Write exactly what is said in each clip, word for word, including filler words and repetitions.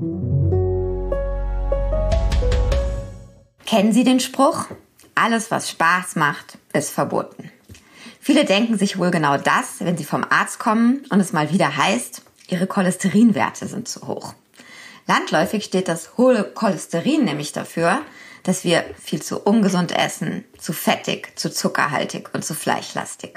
Kennen Sie den Spruch? Alles, was Spaß macht, ist verboten. Viele denken sich wohl genau das, wenn sie vom Arzt kommen und es mal wieder heißt, ihre Cholesterinwerte sind zu hoch. Landläufig steht das hohe Cholesterin nämlich dafür, dass wir viel zu ungesund essen, zu fettig, zu zuckerhaltig und zu fleischlastig.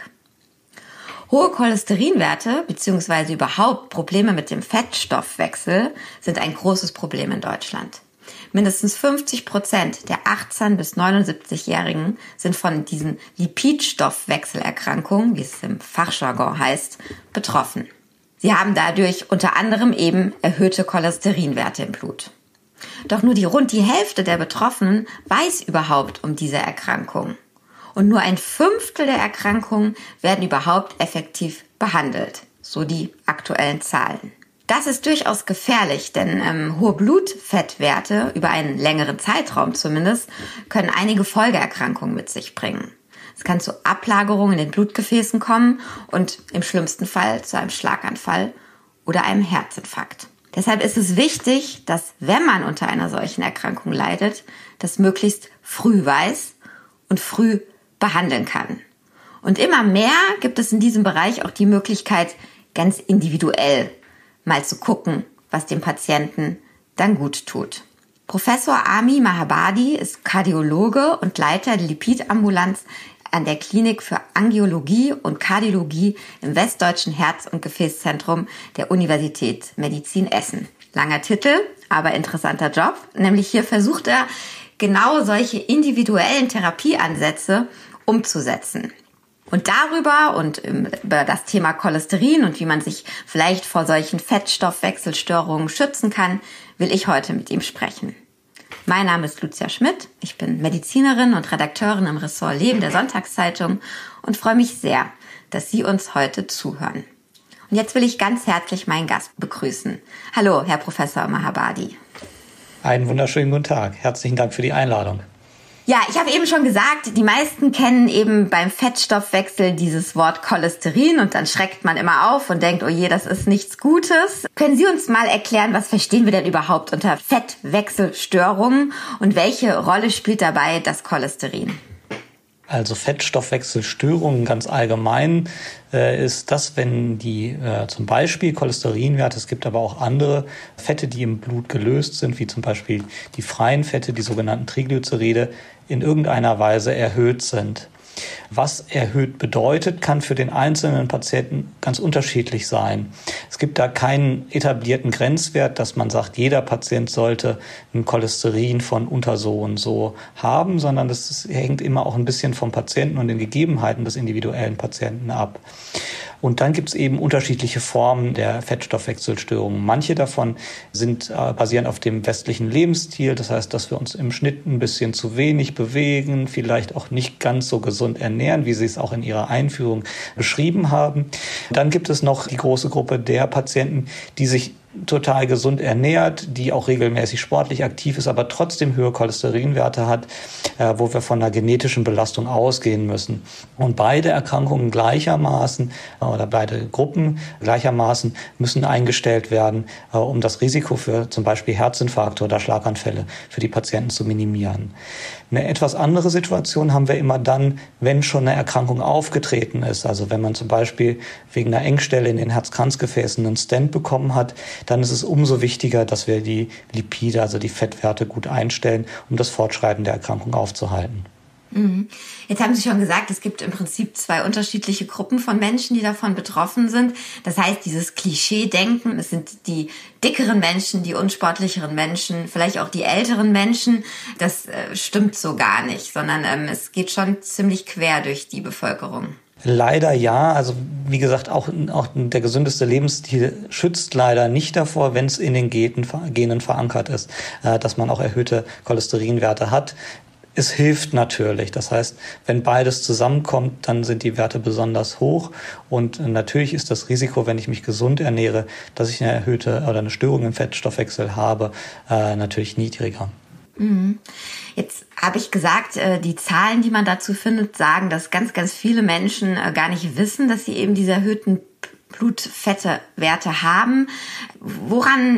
Hohe Cholesterinwerte bzw. überhaupt Probleme mit dem Fettstoffwechsel sind ein großes Problem in Deutschland. Mindestens fünfzig Prozent der achtzehn- bis neunundsiebzigjährigen sind von diesen Lipidstoffwechselerkrankungen, wie es im Fachjargon heißt, betroffen. Sie haben dadurch unter anderem eben erhöhte Cholesterinwerte im Blut. Doch nur die rund die Hälfte der Betroffenen weiß überhaupt um diese Erkrankung. Und nur ein Fünftel der Erkrankungen werden überhaupt effektiv behandelt, so die aktuellen Zahlen. Das ist durchaus gefährlich, denn ähm, hohe Blutfettwerte, über einen längeren Zeitraum zumindest, können einige Folgeerkrankungen mit sich bringen. Es kann zu Ablagerungen in den Blutgefäßen kommen und im schlimmsten Fall zu einem Schlaganfall oder einem Herzinfarkt. Deshalb ist es wichtig, dass, wenn man unter einer solchen Erkrankung leidet, das möglichst früh weiß und früh behandeln kann. Und immer mehr gibt es in diesem Bereich auch die Möglichkeit, ganz individuell mal zu gucken, was dem Patienten dann gut tut. Professor Ami Mahabadi ist Kardiologe und Leiter der Lipidambulanz an der Klinik für Angiologie und Kardiologie im Westdeutschen Herz- und Gefäßzentrum der Universität Medizin Essen. Langer Titel, aber interessanter Job. Nämlich hier versucht er, genau solche individuellen Therapieansätze umzusetzen. Und darüber und über das Thema Cholesterin und wie man sich vielleicht vor solchen Fettstoffwechselstörungen schützen kann, will ich heute mit ihm sprechen. Mein Name ist Lucia Schmidt, ich bin Medizinerin und Redakteurin im Ressort Leben der Sonntagszeitung und freue mich sehr, dass Sie uns heute zuhören. Und jetzt will ich ganz herzlich meinen Gast begrüßen. Hallo, Herr Professor Mahabadi. Einen wunderschönen guten Tag. Herzlichen Dank für die Einladung. Ja, ich habe eben schon gesagt, die meisten kennen eben beim Fettstoffwechsel dieses Wort Cholesterin und dann schreckt man immer auf und denkt, oh je, das ist nichts Gutes. Können Sie uns mal erklären, was verstehen wir denn überhaupt unter Fettwechselstörungen und welche Rolle spielt dabei das Cholesterin? Also Fettstoffwechselstörungen ganz allgemein äh, ist das, wenn die äh, zum Beispiel Cholesterinwerte, es gibt aber auch andere Fette, die im Blut gelöst sind, wie zum Beispiel die freien Fette, die sogenannten Triglyceride, in irgendeiner Weise erhöht sind. Was erhöht bedeutet, kann für den einzelnen Patienten ganz unterschiedlich sein. Es gibt da keinen etablierten Grenzwert, dass man sagt, jeder Patient sollte ein Cholesterin von unter so und so haben, sondern das hängt immer auch ein bisschen vom Patienten und den Gegebenheiten des individuellen Patienten ab. Und dann gibt es eben unterschiedliche Formen der Fettstoffwechselstörungen. Manche davon sind äh, basieren auf dem westlichen Lebensstil. Das heißt, dass wir uns im Schnitt ein bisschen zu wenig bewegen, vielleicht auch nicht ganz so gesund ernähren, wie Sie es auch in Ihrer Einführung beschrieben haben. Dann gibt es noch die große Gruppe der Patienten, die sich total gesund ernährt, die auch regelmäßig sportlich aktiv ist, aber trotzdem höhere Cholesterinwerte hat, äh, wo wir von einer genetischen Belastung ausgehen müssen. Und beide Erkrankungen gleichermaßen äh, oder beide Gruppen gleichermaßen müssen eingestellt werden, äh, um das Risiko für zum Beispiel Herzinfarkte oder Schlaganfälle für die Patienten zu minimieren. Eine etwas andere Situation haben wir immer dann, wenn schon eine Erkrankung aufgetreten ist. Also wenn man zum Beispiel wegen einer Engstelle in den Herzkranzgefäßen einen Stent bekommen hat, dann ist es umso wichtiger, dass wir die Lipide, also die Fettwerte, gut einstellen, um das Fortschreiten der Erkrankung aufzuhalten. Jetzt haben Sie schon gesagt, es gibt im Prinzip zwei unterschiedliche Gruppen von Menschen, die davon betroffen sind. Das heißt, dieses Klischee-Denken, es sind die dickeren Menschen, die unsportlicheren Menschen, vielleicht auch die älteren Menschen. Das äh, stimmt so gar nicht, sondern ähm, es geht schon ziemlich quer durch die Bevölkerung. Leider ja. Also wie gesagt, auch, auch der gesündeste Lebensstil schützt leider nicht davor, wenn es in den Genen verankert ist, äh, dass man auch erhöhte Cholesterinwerte hat. Es hilft natürlich. Das heißt, wenn beides zusammenkommt, dann sind die Werte besonders hoch. Und natürlich ist das Risiko, wenn ich mich gesund ernähre, dass ich eine erhöhte oder eine Störung im Fettstoffwechsel habe, äh, natürlich niedriger. Jetzt habe ich gesagt, die Zahlen, die man dazu findet, sagen, dass ganz, ganz viele Menschen gar nicht wissen, dass sie eben diese erhöhten Blutfettewerte haben. Woran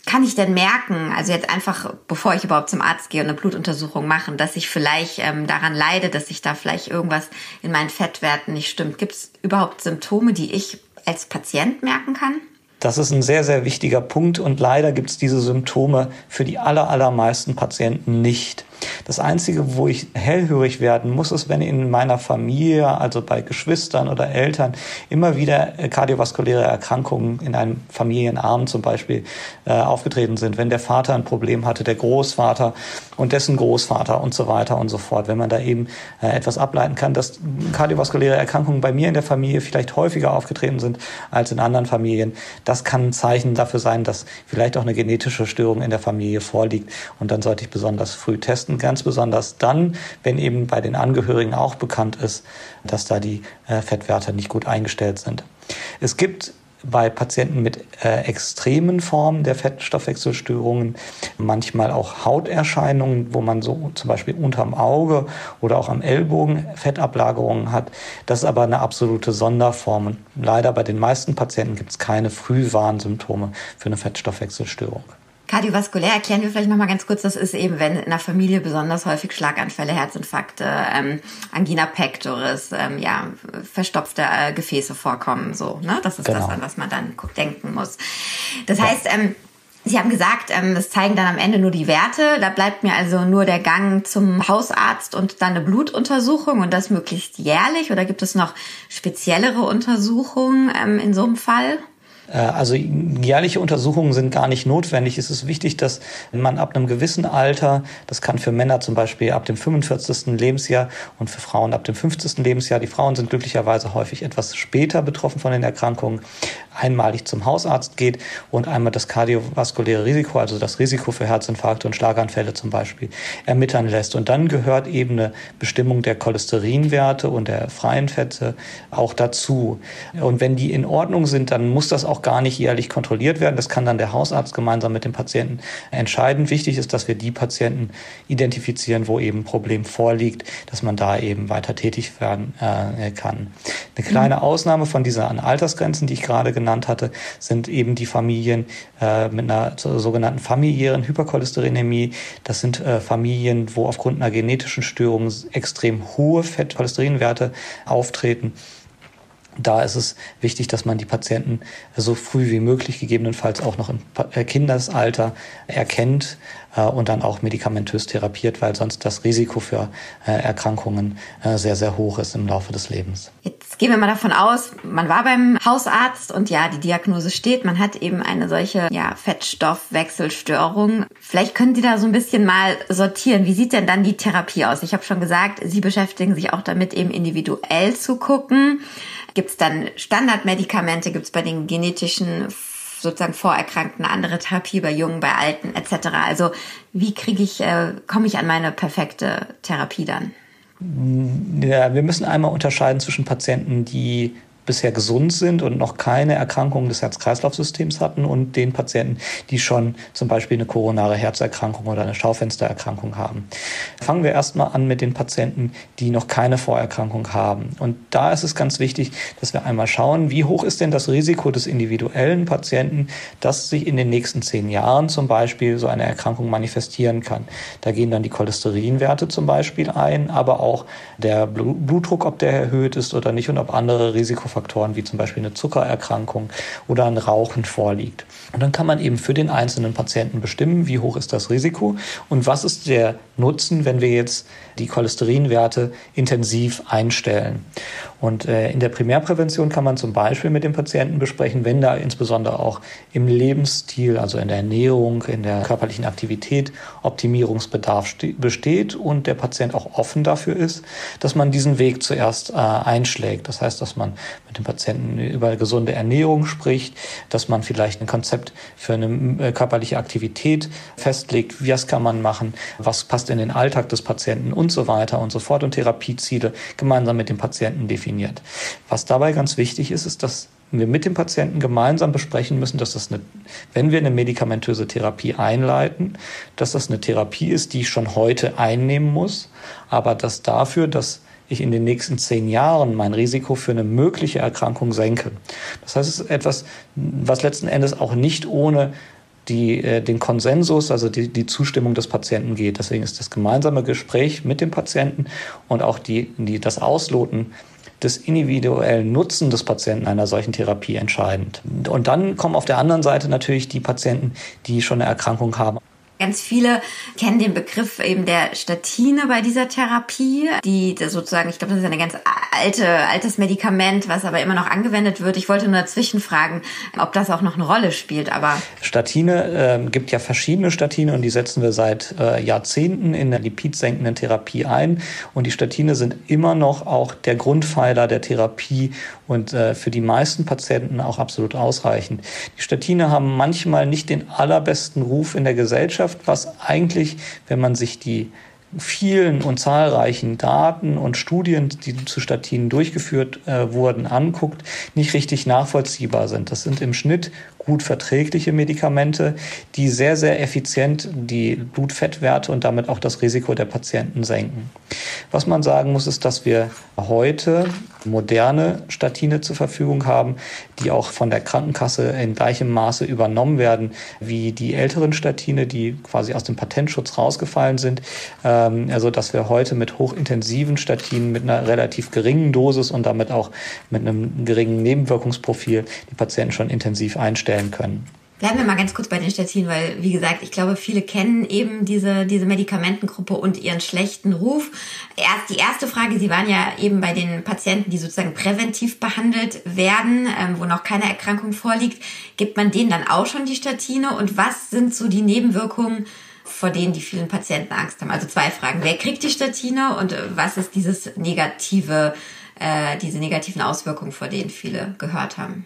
kann ich denn merken, also jetzt einfach, bevor ich überhaupt zum Arzt gehe und eine Blutuntersuchung mache, dass ich vielleicht ähm, daran leide, dass sich da vielleicht irgendwas in meinen Fettwerten nicht stimmt? Gibt es überhaupt Symptome, die ich als Patient merken kann? Das ist ein sehr, sehr wichtiger Punkt und leider gibt es diese Symptome für die aller, allermeisten Patienten nicht. Das Einzige, wo ich hellhörig werden muss, ist, wenn in meiner Familie, also bei Geschwistern oder Eltern, immer wieder kardiovaskuläre Erkrankungen in einem Familienarm zum Beispiel äh, aufgetreten sind. Wenn der Vater ein Problem hatte, der Großvater und dessen Großvater und so weiter und so fort. Wenn man da eben äh, etwas ableiten kann, dass kardiovaskuläre Erkrankungen bei mir in der Familie vielleicht häufiger aufgetreten sind als in anderen Familien. Das kann ein Zeichen dafür sein, dass vielleicht auch eine genetische Störung in der Familie vorliegt. Und dann sollte ich besonders früh testen. Ganz besonders dann, wenn eben bei den Angehörigen auch bekannt ist, dass da die äh, Fettwerte nicht gut eingestellt sind. Es gibt bei Patienten mit äh, extremen Formen der Fettstoffwechselstörungen manchmal auch Hauterscheinungen, wo man so zum Beispiel unterm Auge oder auch am Ellbogen Fettablagerungen hat. Das ist aber eine absolute Sonderform. Und leider bei den meisten Patienten gibt es keine Frühwarnsymptome für eine Fettstoffwechselstörung. Kardiovaskulär erklären wir vielleicht nochmal ganz kurz, das ist eben, wenn in der Familie besonders häufig Schlaganfälle, Herzinfarkte, ähm, Angina pectoris, ähm, ja, verstopfte äh, Gefäße vorkommen, so, ne? Das ist genau das, an was man dann denken muss. Das ja. heißt, ähm, Sie haben gesagt, ähm, das zeigen dann am Ende nur die Werte, da bleibt mir also nur der Gang zum Hausarzt und dann eine Blutuntersuchung und das möglichst jährlich, oder gibt es noch speziellere Untersuchungen ähm, in so einem Fall? Also jährliche Untersuchungen sind gar nicht notwendig. Es ist wichtig, dass man ab einem gewissen Alter, das kann für Männer zum Beispiel ab dem fünfundvierzigsten Lebensjahr und für Frauen ab dem fünfzigsten Lebensjahr, die Frauen sind glücklicherweise häufig etwas später betroffen von den Erkrankungen, einmalig zum Hausarzt geht und einmal das kardiovaskuläre Risiko, also das Risiko für Herzinfarkte und Schlaganfälle zum Beispiel, ermitteln lässt. Und dann gehört eben eine Bestimmung der Cholesterinwerte und der freien Fette auch dazu. Und wenn die in Ordnung sind, dann muss das auch gar nicht jährlich kontrolliert werden. Das kann dann der Hausarzt gemeinsam mit dem Patienten entscheiden. Wichtig ist, dass wir die Patienten identifizieren, wo eben ein Problem vorliegt, dass man da eben weiter tätig werden äh, kann. Eine kleine Ausnahme von diesen Altersgrenzen, die ich gerade genannt hatte, sind eben die Familien äh, mit einer sogenannten familiären Hypercholesterinämie. Das sind äh, Familien, wo aufgrund einer genetischen Störung extrem hohe Fettcholesterinwerte auftreten. Da ist es wichtig, dass man die Patienten so früh wie möglich, gegebenenfalls auch noch im Kindesalter, erkennt äh, und dann auch medikamentös therapiert, weil sonst das Risiko für äh, Erkrankungen äh, sehr, sehr hoch ist im Laufe des Lebens. Jetzt gehen wir mal davon aus, man war beim Hausarzt und ja, die Diagnose steht, man hat eben eine solche ja, Fettstoffwechselstörung. Vielleicht können Sie da so ein bisschen mal sortieren. Wie sieht denn dann die Therapie aus? Ich habe schon gesagt, Sie beschäftigen sich auch damit, eben individuell zu gucken. Gibt es dann Standardmedikamente? Gibt es bei den genetischen sozusagen Vorerkrankten eine andere Therapie, bei Jungen, bei Alten et cetera? Also wie kriege ich, äh, komme ich an meine perfekte Therapie dann? Ja, wir müssen einmal unterscheiden zwischen Patienten, die bisher gesund sind und noch keine Erkrankungen des Herz-Kreislauf-Systems hatten und den Patienten, die schon zum Beispiel eine koronare Herzerkrankung oder eine Schaufenstererkrankung haben. Fangen wir erstmal an mit den Patienten, die noch keine Vorerkrankung haben. Und da ist es ganz wichtig, dass wir einmal schauen, wie hoch ist denn das Risiko des individuellen Patienten, dass sich in den nächsten zehn Jahren zum Beispiel so eine Erkrankung manifestieren kann. Da gehen dann die Cholesterinwerte zum Beispiel ein, aber auch der Blutdruck, ob der erhöht ist oder nicht und ob andere Risikofaktoren Faktoren wie zum Beispiel eine Zuckererkrankung oder ein Rauchen vorliegt. Und dann kann man eben für den einzelnen Patienten bestimmen, wie hoch ist das Risiko und was ist der Nutzen, wenn wir jetzt die Cholesterinwerte intensiv einstellen. Und äh, in der Primärprävention kann man zum Beispiel mit dem Patienten besprechen, wenn da insbesondere auch im Lebensstil, also in der Ernährung, in der körperlichen Aktivität Optimierungsbedarf ste- besteht und der Patient auch offen dafür ist, dass man diesen Weg zuerst äh, einschlägt. Das heißt, dass man mit dem Patienten über gesunde Ernährung spricht, dass man vielleicht ein Konzept für eine äh, körperliche Aktivität festlegt, wie das kann man machen, was passt in den Alltag des Patienten und so weiter und so fort und Therapieziele gemeinsam mit dem Patienten definiert. Was dabei ganz wichtig ist, ist, dass wir mit dem Patienten gemeinsam besprechen müssen, dass das eine, wenn wir eine medikamentöse Therapie einleiten, dass das eine Therapie ist, die ich schon heute einnehmen muss, aber dass dafür, dass ich in den nächsten zehn Jahren mein Risiko für eine mögliche Erkrankung senke. Das heißt, es ist etwas, was letzten Endes auch nicht ohne die äh, den Konsensus, also die, die Zustimmung des Patienten geht. Deswegen ist das gemeinsame Gespräch mit dem Patienten und auch die, die, das Ausloten des individuellen Nutzen des Patienten einer solchen Therapie entscheidend. Und dann kommen auf der anderen Seite natürlich die Patienten, die schon eine Erkrankung haben. Ganz viele kennen den Begriff eben der Statine bei dieser Therapie, die sozusagen, ich glaube, das ist eine ganz alte, altes Medikament, was aber immer noch angewendet wird. Ich wollte nur dazwischen fragen, ob das auch noch eine Rolle spielt. Aber Statine, äh, gibt ja verschiedene Statine und die setzen wir seit äh, Jahrzehnten in der lipidsenkenden Therapie ein. Und die Statine sind immer noch auch der Grundpfeiler der Therapie und äh, für die meisten Patienten auch absolut ausreichend. Die Statine haben manchmal nicht den allerbesten Ruf in der Gesellschaft, was eigentlich, wenn man sich die vielen und zahlreichen Daten und Studien, die zu Statinen durchgeführt äh, wurden, anguckt, nicht richtig nachvollziehbar sind. Das sind im Schnitt gut verträgliche Medikamente, die sehr, sehr effizient die Blutfettwerte und damit auch das Risiko der Patienten senken. Was man sagen muss, ist, dass wir heute moderne Statine zur Verfügung haben, die auch von der Krankenkasse in gleichem Maße übernommen werden wie die älteren Statine, die quasi aus dem Patentschutz rausgefallen sind. Also dass wir heute mit hochintensiven Statinen mit einer relativ geringen Dosis und damit auch mit einem geringen Nebenwirkungsprofil die Patienten schon intensiv einstellen können. Bleiben wir mal ganz kurz bei den Statinen, weil, wie gesagt, ich glaube, viele kennen eben diese, diese Medikamentengruppe und ihren schlechten Ruf. Erst die erste Frage, Sie waren ja eben bei den Patienten, die sozusagen präventiv behandelt werden, ähm, wo noch keine Erkrankung vorliegt. Gibt man denen dann auch schon die Statine? Und was sind so die Nebenwirkungen, vor denen die vielen Patienten Angst haben? Also zwei Fragen. Wer kriegt die Statine und was ist dieses negative, äh, diese negativen Auswirkungen, vor denen viele gehört haben?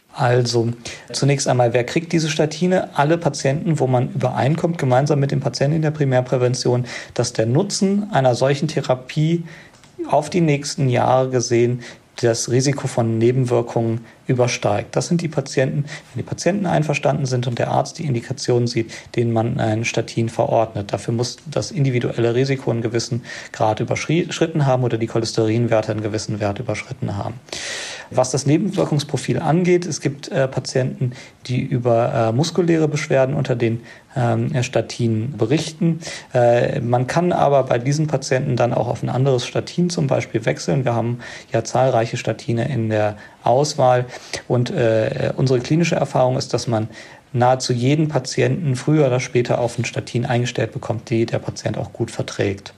Also zunächst einmal, wer kriegt diese Statine? Alle Patienten, wo man übereinkommt, gemeinsam mit dem Patienten in der Primärprävention, dass der Nutzen einer solchen Therapie auf die nächsten Jahre gesehen das Risiko von Nebenwirkungen übersteigt. Das sind die Patienten, wenn die Patienten einverstanden sind und der Arzt die Indikation sieht, denen man ein Statin verordnet. Dafür muss das individuelle Risiko einen gewissen Grad überschritten haben oder die Cholesterinwerte einen gewissen Wert überschritten haben. Was das Nebenwirkungsprofil angeht, es gibt äh, Patienten, die über äh, muskuläre Beschwerden unter den ähm, Statinen berichten. Äh, man kann aber bei diesen Patienten dann auch auf ein anderes Statin zum Beispiel wechseln. Wir haben ja zahlreiche Statine in der Auswahl und äh, unsere klinische Erfahrung ist, dass man nahezu jeden Patienten früher oder später auf ein Statin eingestellt bekommt, die der Patient auch gut verträgt.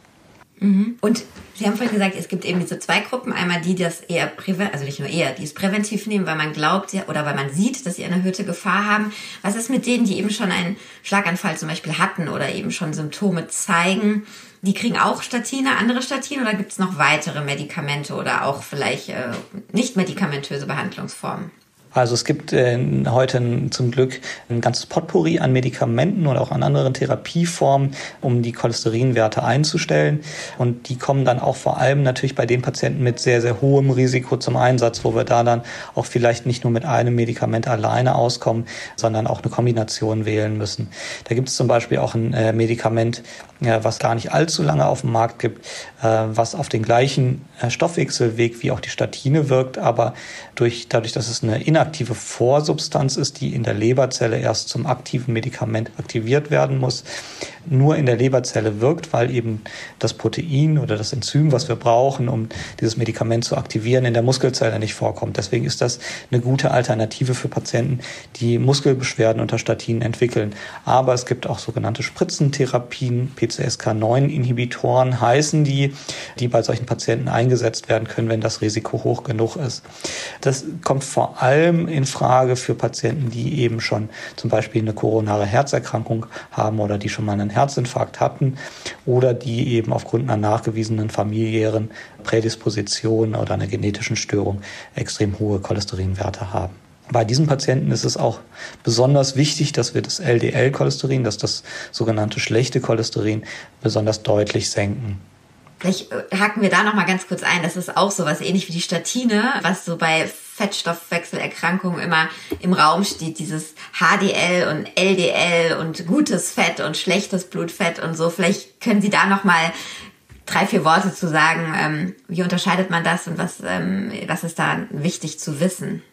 Und Sie haben vorhin gesagt, es gibt eben diese zwei Gruppen. Einmal die, die das eher präventiv, also nicht nur eher, die es präventiv nehmen, weil man glaubt oder weil man sieht, dass sie eine erhöhte Gefahr haben. Was ist mit denen, die eben schon einen Schlaganfall zum Beispiel hatten oder eben schon Symptome zeigen? Die kriegen auch Statine, andere Statine, oder gibt es noch weitere Medikamente oder auch vielleicht äh, nicht medikamentöse Behandlungsformen? Also es gibt äh, heute ein, zum Glück ein ganzes Potpourri an Medikamenten und auch an anderen Therapieformen, um die Cholesterinwerte einzustellen. Und die kommen dann auch vor allem natürlich bei den Patienten mit sehr, sehr hohem Risiko zum Einsatz, wo wir da dann auch vielleicht nicht nur mit einem Medikament alleine auskommen, sondern auch eine Kombination wählen müssen. Da gibt es zum Beispiel auch ein äh, Medikament, äh, was gar nicht allzu lange auf dem Markt gibt, äh, was auf den gleichen äh, Stoffwechselweg wie auch die Statine wirkt, aber durch, dadurch, dass es eine inaktive Vorsubstanz ist, die in der Leberzelle erst zum aktiven Medikament aktiviert werden muss, nur in der Leberzelle wirkt, weil eben das Protein oder das Enzym, was wir brauchen, um dieses Medikament zu aktivieren, in der Muskelzelle nicht vorkommt. Deswegen ist das eine gute Alternative für Patienten, die Muskelbeschwerden unter Statinen entwickeln. Aber es gibt auch sogenannte Spritzentherapien, P C S K neun Inhibitoren heißen die, die bei solchen Patienten eingesetzt werden können, wenn das Risiko hoch genug ist. Das kommt vor allem in Frage für Patienten, die eben schon zum Beispiel eine koronare Herzerkrankung haben oder die schon mal einen Herzinfarkt hatten oder die eben aufgrund einer nachgewiesenen familiären Prädisposition oder einer genetischen Störung extrem hohe Cholesterinwerte haben. Bei diesen Patienten ist es auch besonders wichtig, dass wir das L D L-Cholesterin, dass das sogenannte schlechte Cholesterin, besonders deutlich senken. Vielleicht haken wir da noch mal ganz kurz ein. Das ist auch so was ähnlich wie die Statine, was so bei Fettstoffwechselerkrankungen immer im Raum steht. Dieses H D L und L D L und gutes Fett und schlechtes Blutfett und so. Vielleicht können Sie da noch mal drei, vier Worte zu sagen. Wie unterscheidet man das und was, was ist da wichtig zu wissen?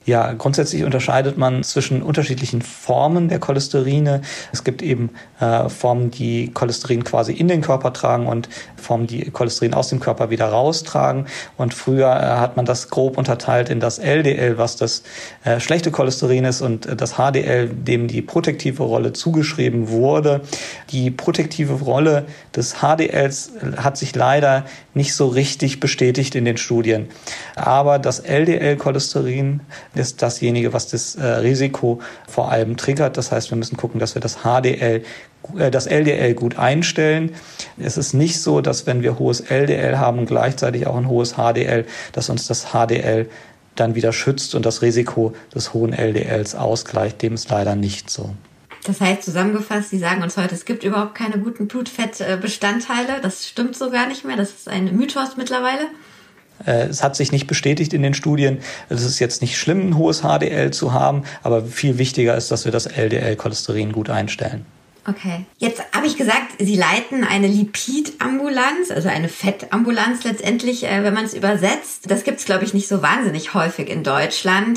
Ja, grundsätzlich unterscheidet man zwischen unterschiedlichen Formen der Cholesterine. Es gibt eben äh, Formen, die Cholesterin quasi in den Körper tragen und Formen, die Cholesterin aus dem Körper wieder raustragen. Und früher äh, hat man das grob unterteilt in das L D L, was das äh, schlechte Cholesterin ist, und äh, das H D L, dem die protektive Rolle zugeschrieben wurde. Die protektive Rolle des H D Ls hat sich leider nicht so richtig bestätigt in den Studien. Aber das L D L-Cholesterin ist dasjenige, was das äh, Risiko vor allem triggert. Das heißt, wir müssen gucken, dass wir das H D L, äh, das L D L gut einstellen. Es ist nicht so, dass wenn wir hohes L D L haben und gleichzeitig auch ein hohes H D L, dass uns das H D L dann wieder schützt und das Risiko des hohen L D Ls ausgleicht. Dem ist leider nicht so. Das heißt, zusammengefasst, Sie sagen uns heute, es gibt überhaupt keine guten Blutfettbestandteile. Das stimmt so gar nicht mehr. Das ist ein Mythos mittlerweile. Es hat sich nicht bestätigt in den Studien. Es ist jetzt nicht schlimm, ein hohes H D L zu haben, aber viel wichtiger ist, dass wir das L D L-Cholesterin gut einstellen. Okay. Jetzt habe ich gesagt, Sie leiten eine Lipidambulanz, also eine Fettambulanz letztendlich, wenn man es übersetzt. Das gibt es, glaube ich, nicht so wahnsinnig häufig in Deutschland.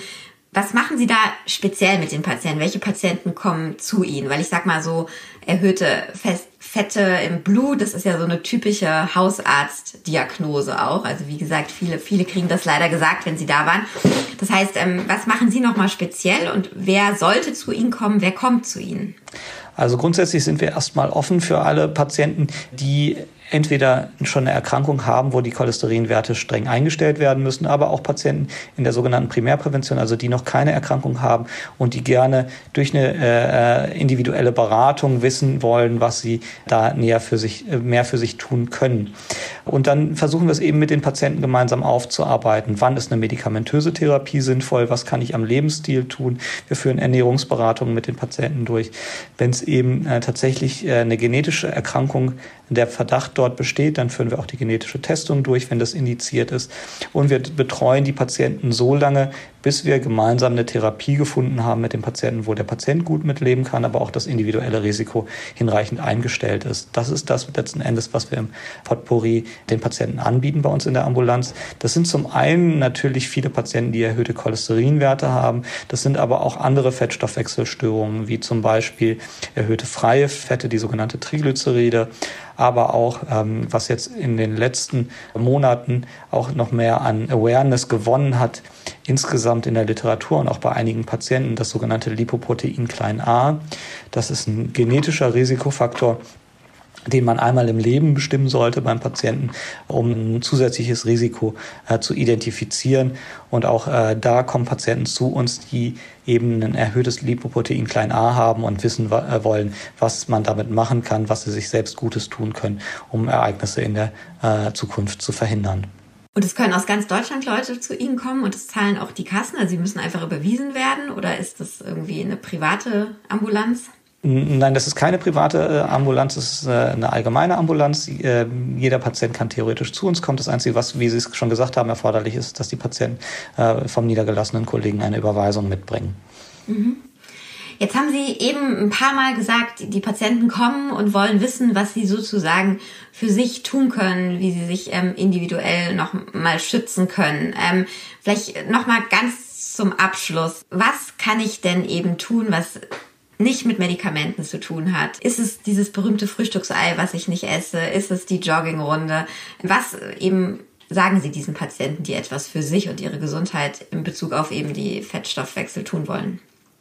Was machen Sie da speziell mit den Patienten? Welche Patienten kommen zu Ihnen? Weil ich sag mal so, erhöhte Fette im Blut, das ist ja so eine typische Hausarztdiagnose auch. Also wie gesagt, viele, viele kriegen das leider gesagt, wenn sie da waren. Das heißt, was machen Sie nochmal speziell und wer sollte zu Ihnen kommen? Wer kommt zu Ihnen? Also grundsätzlich sind wir erstmal offen für alle Patienten, die entweder schon eine Erkrankung haben, wo die Cholesterinwerte streng eingestellt werden müssen, aber auch Patienten in der sogenannten Primärprävention, also die noch keine Erkrankung haben und die gerne durch eine äh, individuelle Beratung wissen wollen, was sie da näher für sich, äh, mehr für sich tun können. Und dann versuchen wir es eben mit den Patienten gemeinsam aufzuarbeiten. Wann ist eine medikamentöse Therapie sinnvoll? Was kann ich am Lebensstil tun? Wir führen Ernährungsberatungen mit den Patienten durch. Wenn es eben äh, tatsächlich äh, eine genetische Erkrankung, der Verdacht dort besteht, dann führen wir auch die genetische Testung durch, wenn das indiziert ist. Und wir betreuen die Patienten so lange, bis wir gemeinsam eine Therapie gefunden haben mit dem Patienten, wo der Patient gut mitleben kann, aber auch das individuelle Risiko hinreichend eingestellt ist. Das ist das letzten Endes, was wir im Potpourri den Patienten anbieten bei uns in der Ambulanz. Das sind zum einen natürlich viele Patienten, die erhöhte Cholesterinwerte haben. Das sind aber auch andere Fettstoffwechselstörungen, wie zum Beispiel erhöhte freie Fette, die sogenannte Triglyceride, aber auch, ähm, was jetzt in den letzten Monaten auch noch mehr an Awareness gewonnen hat, insgesamt in der Literatur und auch bei einigen Patienten, das sogenannte Lipoprotein klein a. Das ist ein genetischer Risikofaktor, den man einmal im Leben bestimmen sollte beim Patienten, um ein zusätzliches Risiko äh, zu identifizieren. Und auch äh, da kommen Patienten zu uns, die eben ein erhöhtes Lipoprotein klein a haben und wissen äh, wollen, was man damit machen kann, was sie sich selbst Gutes tun können, um Ereignisse in der äh, Zukunft zu verhindern. Und es können aus ganz Deutschland Leute zu Ihnen kommen und es zahlen auch die Kassen? Also sie müssen einfach überwiesen werden oder ist das irgendwie eine private Ambulanz? Nein, das ist keine private Ambulanz, das ist eine allgemeine Ambulanz. Jeder Patient kann theoretisch zu uns kommen. Das Einzige, was, wie Sie es schon gesagt haben, erforderlich ist, dass die Patienten vom niedergelassenen Kollegen eine Überweisung mitbringen. Mhm. Jetzt haben Sie eben ein paar Mal gesagt, die Patienten kommen und wollen wissen, was sie sozusagen für sich tun können, wie sie sich ähm, individuell noch mal schützen können. Ähm, vielleicht noch mal ganz zum Abschluss. Was kann ich denn eben tun, was nicht mit Medikamenten zu tun hat? Ist es dieses berühmte Frühstücksei, was ich nicht esse? Ist es die Joggingrunde? Was eben sagen Sie diesen Patienten, die etwas für sich und ihre Gesundheit in Bezug auf eben die Fettstoffwechsel tun wollen?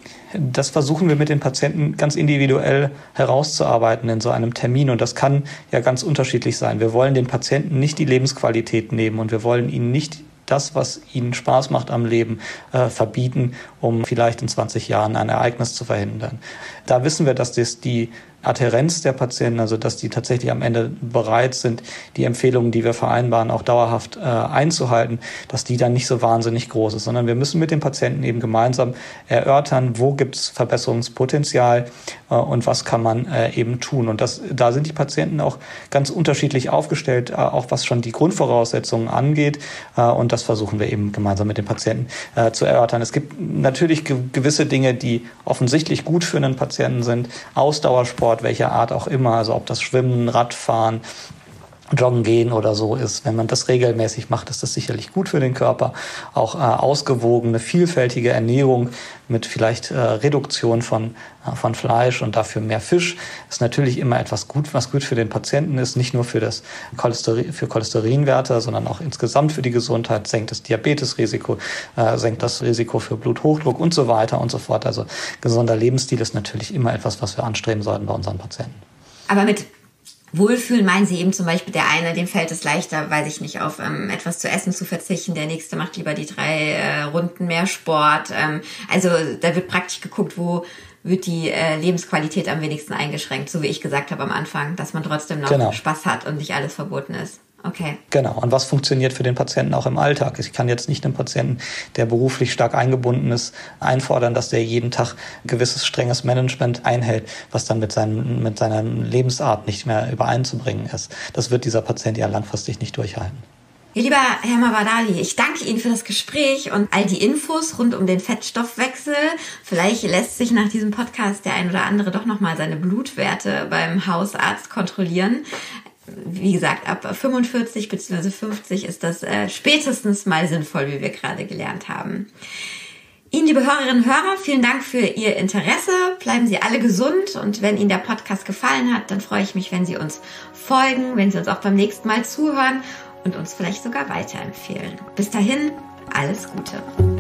Das versuchen wir mit den Patienten ganz individuell herauszuarbeiten in so einem Termin. Und das kann ja ganz unterschiedlich sein. Wir wollen den Patienten nicht die Lebensqualität nehmen und wir wollen ihnen nicht das, was ihnen Spaß macht am Leben, äh, verbieten, um vielleicht in zwanzig Jahren ein Ereignis zu verhindern. Da wissen wir, dass das die Adhärenz der Patienten, also dass die tatsächlich am Ende bereit sind, die Empfehlungen, die wir vereinbaren, auch dauerhaft äh, einzuhalten, dass die dann nicht so wahnsinnig groß ist, sondern wir müssen mit den Patienten eben gemeinsam erörtern, wo gibt es Verbesserungspotenzial äh, und was kann man äh, eben tun. Und das, da sind die Patienten auch ganz unterschiedlich aufgestellt, äh, auch was schon die Grundvoraussetzungen angeht. Äh, und das versuchen wir eben gemeinsam mit den Patienten äh, zu erörtern. Es gibt natürlich ge- gewisse Dinge, die offensichtlich gut für einen Patienten sind. Ausdauersport, welcher Art auch immer, also ob das Schwimmen, Radfahren, Joggen gehen oder so ist. Wenn man das regelmäßig macht, ist das sicherlich gut für den Körper. Auch äh, ausgewogene, vielfältige Ernährung mit vielleicht äh, Reduktion von, äh, von Fleisch und dafür mehr Fisch ist natürlich immer etwas gut, was gut für den Patienten ist. Nicht nur für das Cholesterin, für Cholesterinwerte, sondern auch insgesamt für die Gesundheit. Senkt das Diabetesrisiko, äh, senkt das Risiko für Bluthochdruck und so weiter und so fort. Also gesunder Lebensstil ist natürlich immer etwas, was wir anstreben sollten bei unseren Patienten. Aber mit Wohlfühlen meinen Sie eben zum Beispiel, der eine, dem fällt es leichter, weiß ich nicht, auf ähm, etwas zu essen zu verzichten, der nächste macht lieber die drei äh, Runden mehr Sport. Ähm, also da wird praktisch geguckt, wo wird die äh, Lebensqualität am wenigsten eingeschränkt, so wie ich gesagt habe am Anfang, dass man trotzdem noch genau. Spaß hat und nicht alles verboten ist. Okay. Genau. Und was funktioniert für den Patienten auch im Alltag? Ich kann jetzt nicht einem Patienten, der beruflich stark eingebunden ist, einfordern, dass der jeden Tag gewisses strenges Management einhält, was dann mit seinem, mit seiner Lebensart nicht mehr übereinzubringen ist. Das wird dieser Patient ja langfristig nicht durchhalten. Ja, lieber Herr Mavadali, ich danke Ihnen für das Gespräch und all die Infos rund um den Fettstoffwechsel. Vielleicht lässt sich nach diesem Podcast der ein oder andere doch nochmal seine Blutwerte beim Hausarzt kontrollieren. Wie gesagt, ab fünfundvierzig bzw. fünfzig ist das äh, spätestens mal sinnvoll, wie wir gerade gelernt haben. Ihnen, liebe Hörerinnen und Hörer, vielen Dank für Ihr Interesse. Bleiben Sie alle gesund und wenn Ihnen der Podcast gefallen hat, dann freue ich mich, wenn Sie uns folgen, wenn Sie uns auch beim nächsten Mal zuhören und uns vielleicht sogar weiterempfehlen. Bis dahin, alles Gute.